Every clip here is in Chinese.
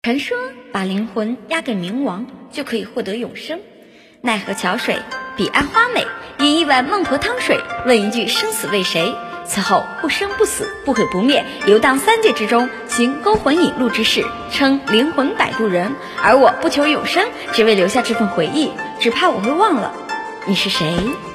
传说把灵魂押给冥王就可以获得永生。奈何桥水，彼岸花美，饮一碗孟婆汤水，问一句生死为谁？此后不生不死，不毁不灭，游荡三界之中，行勾魂引路之事，称灵魂摆渡人。而我不求永生，只为留下这份回忆，只怕我会忘了你是谁。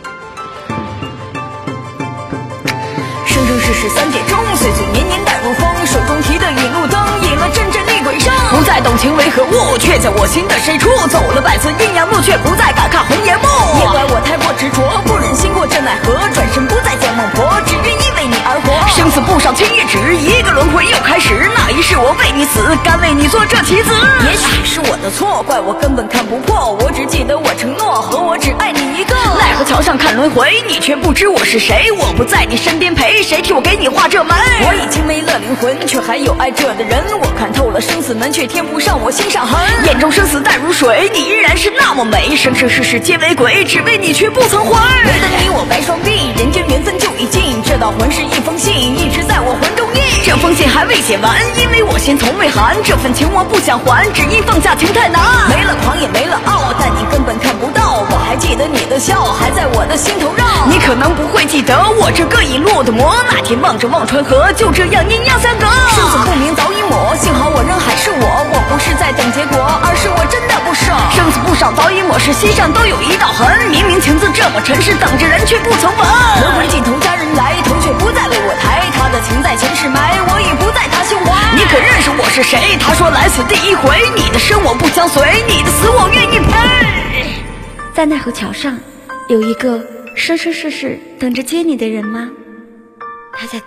生生世世三界中，岁岁年年待如风，手中提的引路灯，引了阵阵厉鬼声。不再懂情为何物，却在我心的深处。走了百次阴阳路，却不再敢看红颜幕。也怪我太过执着，不忍心过这奈何，转身不再见孟婆，只愿意为你而活。生死簿上轻一指，一个轮回又开始。那一世我为你死，甘为你做这棋子。也许是我的错，怪我根本看不破。我只记得我承诺，和我只爱你一个。奈何桥上看轮回，你却不知我是谁。我不在你身边陪，谁替我给你画这门？我已经没了灵魂，却还有爱这的人。我看透了生死门，却填不上我心上痕。眼中生死淡如水，你依然是那么美。生生世世皆为鬼，只为你却不曾还。为了你我白双臂，人间缘分就已尽。这道魂是一封信，一直在我魂中印。这封信还未写完，因为我心从未寒。这份情我不想还，只因放下情太难。没了狂也没了傲，但你根本看不到。我还记得你的笑，还在我的心头绕。你可能不会记得我这个已落的魔。那天望着忘川河，就这样阴阳相隔。生死不明早已抹，幸好我仍还是我。我不是在等结果，而是我真的不舍。生死簿上早已抹，是心上都有一道痕。明明情字这么沉实，等着人却不曾闻。轮回尽头佳人来，头却不再为我抬。他的情在前世埋，我已不在他胸怀。你可认识我是谁？他说来此第一回，你的生我不相随，你的死我愿意陪。 在奈何桥上，有一个生生世世等着接你的人吗？他在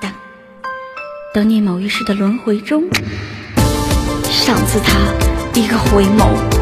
等你某一世的轮回中，赏赐他一个回眸。